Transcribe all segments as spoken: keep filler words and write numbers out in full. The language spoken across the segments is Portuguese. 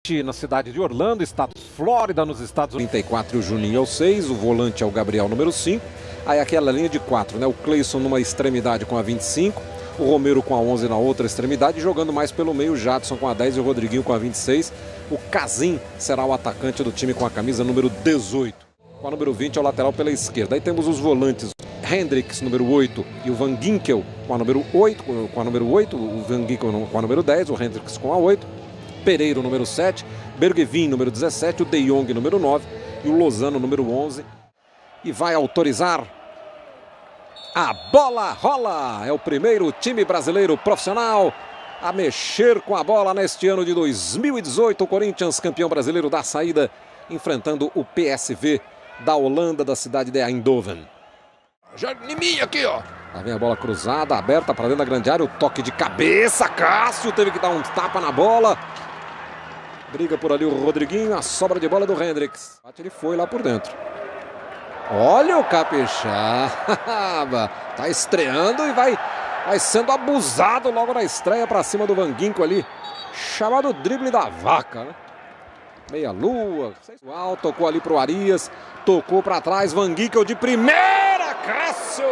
Na cidade de Orlando, estado Flórida, nos Estados Unidos. trinta e quatro e o Juninho é o seis, o volante é o Gabriel, número cinco. Aí aquela linha de quatro, né? O Cleison numa extremidade com a vinte e cinco, o Romero com a onze na outra extremidade, jogando mais pelo meio, o Jadson com a dez e o Rodriguinho com a vinte e seis. O Casim será o atacante do time com a camisa número dezoito. Com a número vinte é o lateral pela esquerda. Aí temos os volantes, Hendricks, número oito, e o Van Ginkel com a número oito, com a número oito, o Van Ginkel com a número dez, o Hendricks com a oito. Pereiro, número sete, Bergevin, número dezessete, o De Jong, número nove e o Lozano, número onze. E vai autorizar. A bola rola! É o primeiro time brasileiro profissional a mexer com a bola neste ano de dois mil e dezoito. O Corinthians, campeão brasileiro da saída, enfrentando o P S V da Holanda, da cidade de Eindhoven. Já em mim aqui, ó. Lá vem a bola cruzada, aberta para dentro da grande área. O toque de cabeça, Cássio teve que dar um tapa na bola. Briga por ali o Rodriguinho, a sobra de bola do Hendricks. Ele foi lá por dentro. Olha o Capixaba. Tá estreando e vai, vai sendo abusado logo na estreia para cima do Van Ginkel ali. Chamado drible da vaca, né? Meia lua. Tocou ali pro Arias. Tocou para trás. Van Ginkel de primeira. Cássio.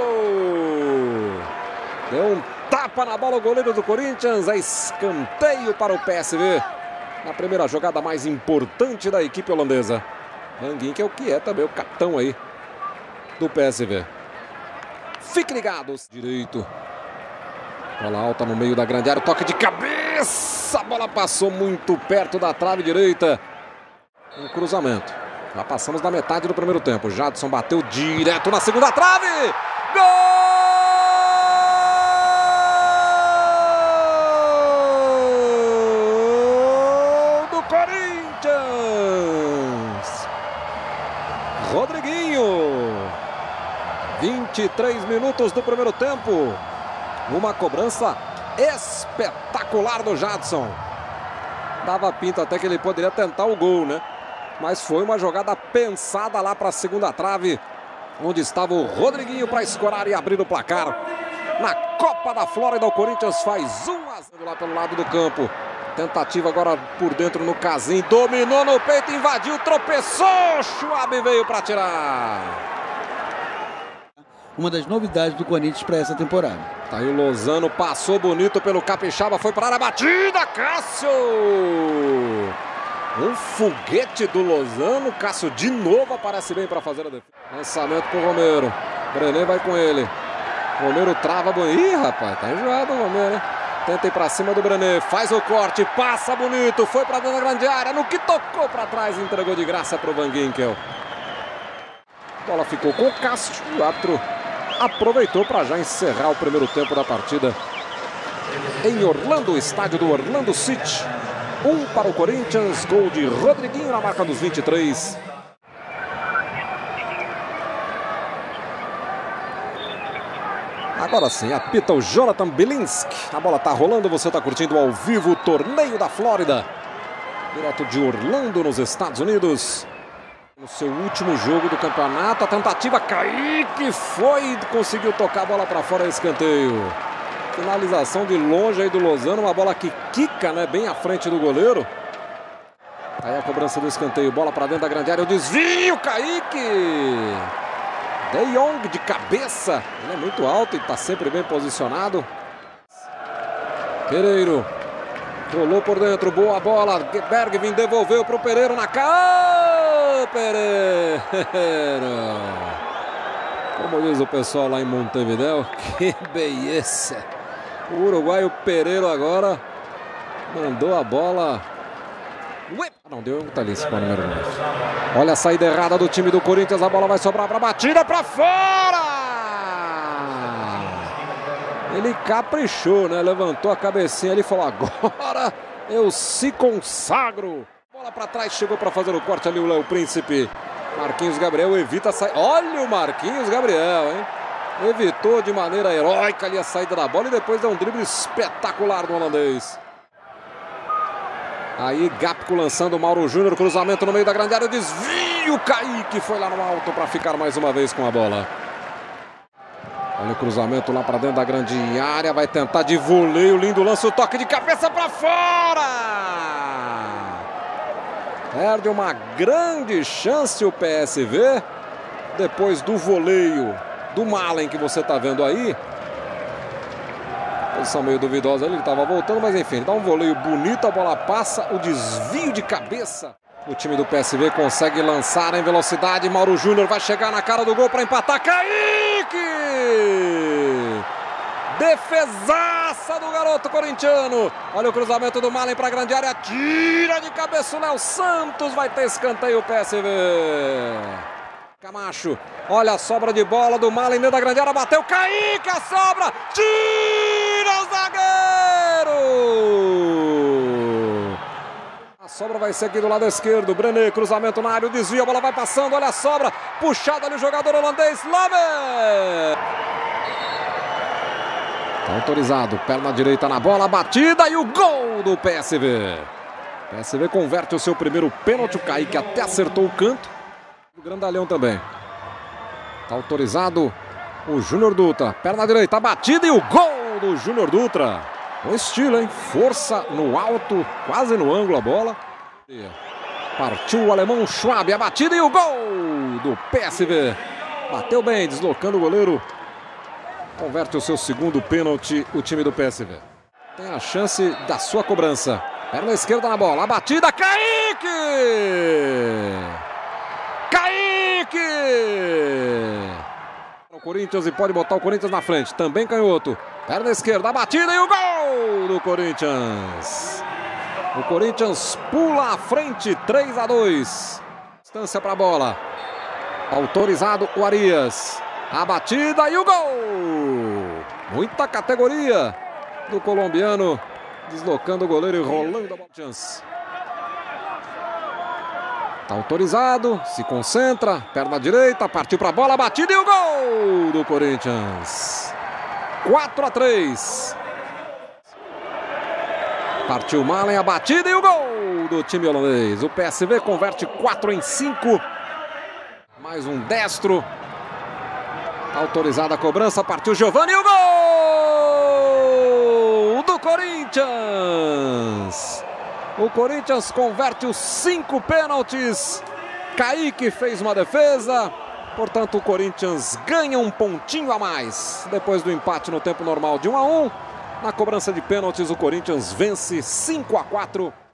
Deu um tapa na bola o goleiro do Corinthians. É escanteio para o P S V. Na primeira jogada mais importante da equipe holandesa. Van Ginkel, que é também o capitão aí do P S V. Fique ligados. Direito. Bola alta no meio da grande área. Toque de cabeça. A bola passou muito perto da trave direita. Um cruzamento. Já passamos da metade do primeiro tempo. Jadson bateu direto na segunda trave. Gol! Corinthians! Rodriguinho! vinte e três minutos do primeiro tempo. Uma cobrança espetacular do Jadson. Dava pinta até que ele poderia tentar o gol, né? Mas foi uma jogada pensada lá para a segunda trave, onde estava o Rodriguinho para escorar e abrir o placar. Na Copa da Flórida, o Corinthians faz um a zero lá pelo lado do campo. Tentativa agora por dentro no Casim. Dominou no peito, invadiu, tropeçou. Schwab veio para tirar. Uma das novidades do Corinthians para essa temporada. Tá aí o Lozano, passou bonito pelo Capixaba, foi para a batida. Cássio. Um foguete do Lozano. Cássio de novo aparece bem para fazer a defesa. Lançamento pro Romero. Brené vai com ele. Romero trava. Ih, rapaz, tá enjoado o Romero, hein? Tenta ir pra cima do Brené, faz o corte, passa bonito, foi pra dentro da grande área, no que tocou pra trás, entregou de graça pro Van Ginkel. A bola ficou com o Cássio, o árbitro aproveitou para já encerrar o primeiro tempo da partida em Orlando, estádio do Orlando City. Um para o Corinthians, gol de Rodriguinho na marca dos vinte e três. Agora sim, apita o Jonathan Bielinski. A bola tá rolando, você tá curtindo ao vivo o torneio da Flórida. Direto de Orlando, nos Estados Unidos. No seu último jogo do campeonato, a tentativa, Kaique foi, conseguiu tocar a bola para fora, escanteio. Finalização de longe aí do Lozano, uma bola que quica, né, bem à frente do goleiro. Aí a cobrança do escanteio, bola para dentro da grande área, o desvio, Kaique. De Jong de cabeça, ele é muito alto e está sempre bem posicionado. Pereiro, rolou por dentro, boa bola, Bergevin devolveu para o Pereiro na cara. Pereiro, como diz o pessoal lá em Montevideo, que beleza. O uruguaio Pereiro agora mandou a bola. Não deu, tá ali esse número nove. Olha a saída errada do time do Corinthians, a bola vai sobrar para batida para fora. Ele caprichou, né? Levantou a cabecinha ali e falou: agora eu se consagro. Bola para trás, chegou para fazer o corte ali o Léo Príncipe. Marquinhos Gabriel evita a saída. Olha o Marquinhos Gabriel, hein? Evitou de maneira heróica ali a saída da bola e depois deu um drible espetacular do holandês. Aí Gapco lançando o Mauro Júnior, cruzamento no meio da grande área, desvio, Kaique foi lá no alto para ficar mais uma vez com a bola. Olha o cruzamento lá para dentro da grande área, vai tentar de voleio, lindo lance, o toque de cabeça para fora! Perde uma grande chance o P S V. Depois do voleio do Malen que você está vendo aí. Posição meio duvidosa ali, ele estava voltando, mas enfim, ele dá um voleio bonito, a bola passa, o desvio de cabeça. O time do P S V consegue lançar em velocidade, Mauro Júnior vai chegar na cara do gol para empatar, Kaique! Defesaça do garoto corintiano. Olha o cruzamento do Malen para a grande área, tira de cabeça o Léo Santos, vai ter escanteio o P S V. Camacho, olha a sobra de bola do Malen dentro da grande área, bateu, Kaique, a sobra, tira o zagueiro! A sobra vai ser aqui do lado esquerdo, Brené, cruzamento na área, o desvio, a bola vai passando, olha a sobra, puxado ali o jogador holandês, Lamer! Tá autorizado, perna direita na bola, batida e o gol do P S V. P S V converte o seu primeiro pênalti, o Kaique até acertou o canto. O grandalhão também. Tá autorizado o Júnior Dutra. Perna direita, batida e o gol do Júnior Dutra. Com estilo, hein? Força no alto, quase no ângulo a bola. Partiu o alemão Schwab, a batida e o gol do P S V. Bateu bem, deslocando o goleiro. Converte o seu segundo pênalti, o time do P S V. Tem a chance da sua cobrança. Perna esquerda na bola, a batida, Kaique! Kaique! O Corinthians e pode botar o Corinthians na frente. Também canhoto. Perna esquerda, a batida e o gol do Corinthians. O Corinthians pula à frente, três a dois. Distância para a bola. Autorizado o Arias. A batida e o gol. Muita categoria do colombiano. Deslocando o goleiro e rolando a bola. Tá autorizado, se concentra, perna direita, partiu para a bola, batida e o gol do Corinthians. quatro a três. Partiu Malen, a batida e o gol do time holandês. O P S V converte quatro em cinco. Mais um destro. Tá autorizada a cobrança, partiu Giovani e o gol do Corinthians. O Corinthians converte os cinco pênaltis. Kaique fez uma defesa. Portanto, o Corinthians ganha um pontinho a mais. Depois do empate no tempo normal de um a um. Na cobrança de pênaltis, o Corinthians vence cinco a quatro.